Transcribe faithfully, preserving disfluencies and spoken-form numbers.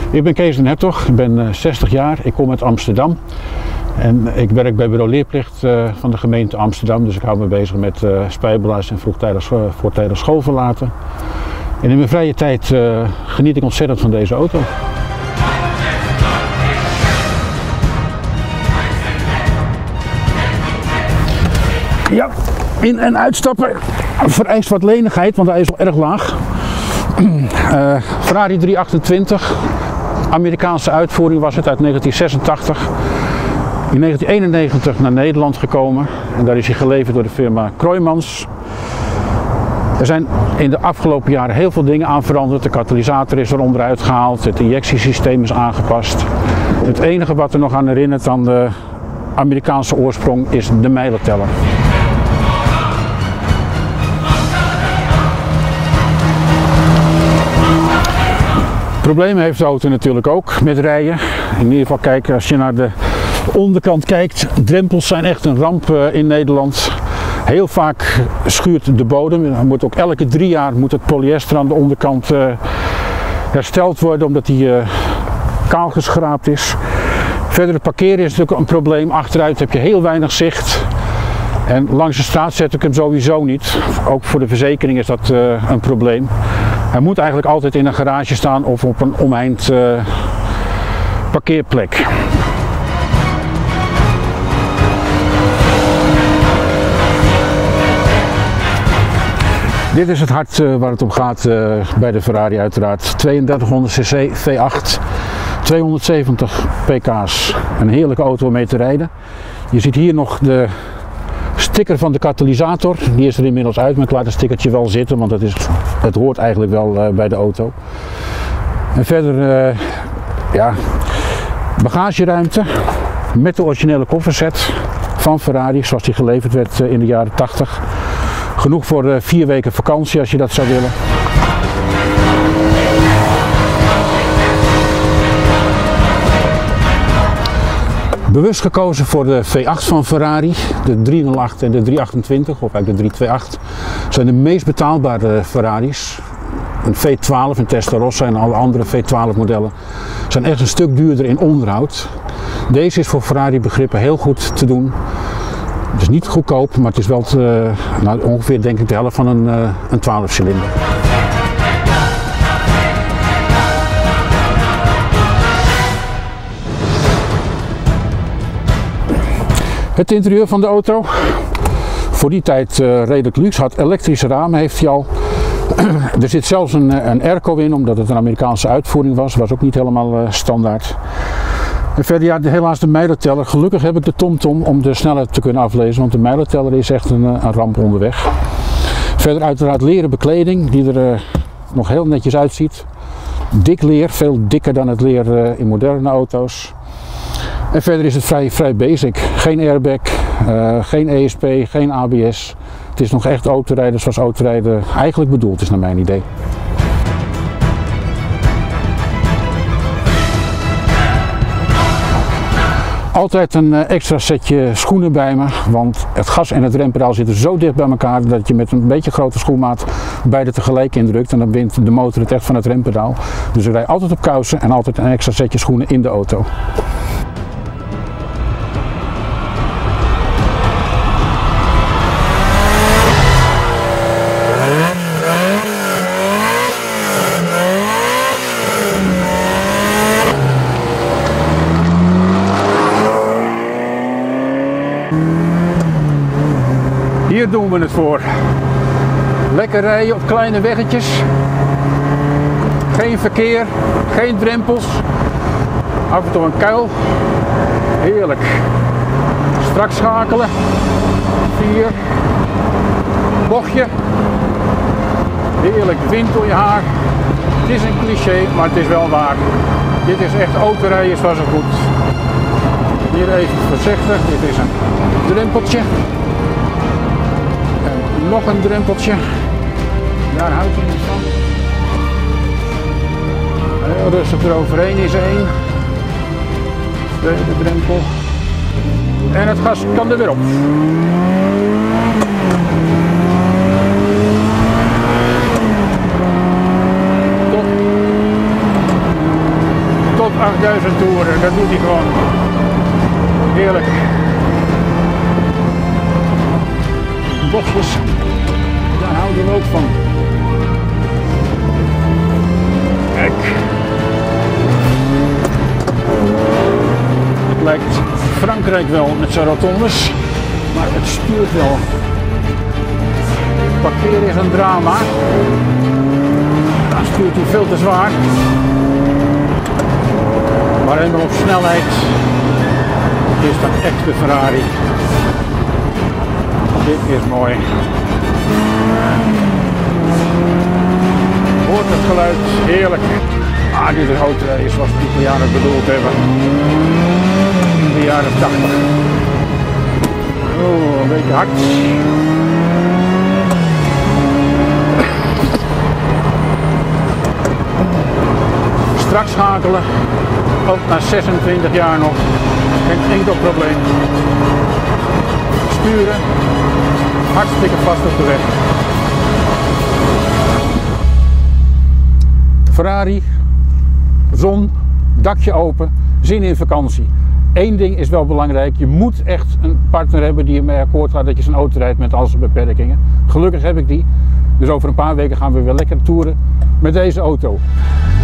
Ik ben Kees den Hertog, ik ben uh, zestig jaar, ik kom uit Amsterdam. En ik werk bij bureau leerplicht uh, van de gemeente Amsterdam, dus ik hou me bezig met uh, spijbelaars en vroegtijdig, uh, voortijdig schoolverlaten. En in mijn vrije tijd uh, geniet ik ontzettend van deze auto. Ja, in- en uitstappen vereist wat lenigheid, want hij is al erg laag. Uh, Ferrari driehonderdachtentwintig, Amerikaanse uitvoering was het uit negentien zesentachtig. In negentien eenennegentig naar Nederland gekomen en daar is hij geleverd door de firma Kroijmans. Er zijn in de afgelopen jaren heel veel dingen aan veranderd. De katalysator is er onderuit gehaald, het injectiesysteem is aangepast. Het enige wat er nog aan herinnert aan de Amerikaanse oorsprong is de mijlenteller. Problemen heeft de auto natuurlijk ook met rijden. In ieder geval kijk, als je naar de onderkant kijkt, drempels zijn echt een ramp in Nederland. Heel vaak schuurt de bodem. Er moet ook elke drie jaar moet het polyester aan de onderkant uh, hersteld worden omdat die uh, kaal geschraapt is. Verder het parkeren is natuurlijk een probleem. Achteruit heb je heel weinig zicht. En langs de straat zet ik hem sowieso niet. Ook voor de verzekering is dat uh, een probleem. Hij moet eigenlijk altijd in een garage staan of op een omheind uh, parkeerplek. Dit is het hart uh, waar het om gaat uh, bij de Ferrari uiteraard. tweeëndertighonderd cc V acht, tweehonderdzeventig pk's. Een heerlijke auto om mee te rijden. Je ziet hier nog de sticker van de katalysator. Die is er inmiddels uit, maar ik laat het stickertje wel zitten, want het, is, het hoort eigenlijk wel uh, bij de auto. En verder, uh, ja, bagageruimte met de originele kofferset van Ferrari, zoals die geleverd werd uh, in de jaren tachtig. Genoeg voor uh, vier weken vakantie als je dat zou willen. Bewust gekozen voor de V acht van Ferrari, de driehonderdacht en de driehonderdachtentwintig, of eigenlijk de driehonderdtweeëntwintig, zijn de meest betaalbare Ferraris. Een V twaalf, een Testarossa en alle andere V twaalf modellen zijn echt een stuk duurder in onderhoud. Deze is voor Ferrari begrippen heel goed te doen. Het is niet goedkoop, maar het is wel te, nou, ongeveer denk ik de helft van een, uh, een twaalf cilinder. Het interieur van de auto, voor die tijd uh, redelijk luxe, had elektrische ramen, heeft hij al. Er zit zelfs een, een airco in, omdat het een Amerikaanse uitvoering was, was ook niet helemaal uh, standaard. En verder, ja, helaas de mijlenteller. Gelukkig heb ik de TomTom om de snelheid te kunnen aflezen, want de mijlenteller is echt een, een ramp onderweg. Verder uiteraard leren bekleding, die er uh, nog heel netjes uitziet. Dik leer, veel dikker dan het leer uh, in moderne auto's. En verder is het vrij, vrij basic. Geen airbag, uh, geen E S P, geen A B S. Het is nog echt autorijden zoals autorijden eigenlijk bedoeld is naar mijn idee. Altijd een extra setje schoenen bij me, want het gas en het rempedaal zitten zo dicht bij elkaar dat je met een beetje grote schoenmaat beide tegelijk indrukt en dan wint de motor het echt van het rempedaal. Dus ik rijd altijd op kousen en altijd een extra setje schoenen in de auto. Hier doen we het voor. Lekker rijden op kleine weggetjes. Geen verkeer, geen drempels. Af en toe een kuil. Heerlijk. Strak schakelen. Vier. Bochtje. Heerlijk wind door je haar. Het is een cliché, maar het is wel waar. Dit is echt autorijden zoals het moet. Hier even voorzichtig. Dit is een drempeltje. Nog een drempeltje. Daar houdt hij niet van. Heel rustig eroverheen is één. Tweede drempel. En het gas kan er weer op. Top. achtduizend toeren, dat doet hij gewoon. Heerlijk. Bochtjes, daar houden we ook van. Kijk. Het lijkt Frankrijk wel met zijn rotondes, maar het stuurt wel. Parkeren is een drama. Dan stuurt hij veel te zwaar. Maar helemaal op snelheid is dat echt de Ferrari. Dit is mooi. Hoort het geluid, heerlijk. Ah, dit is auto is zoals de Italianen bedoeld hebben. In de jaren tachtig. Oh, een beetje hard. Straks schakelen, ook na zesentwintig jaar nog, geen enkel probleem. Sturen, hartstikke vast op de weg. Ferrari, zon, dakje open, zin in vakantie. Eén ding is wel belangrijk, je moet echt een partner hebben die ermee akkoord gaat dat je zijn auto rijdt met al zijn beperkingen. Gelukkig heb ik die, dus over een paar weken gaan we weer lekker toeren met deze auto.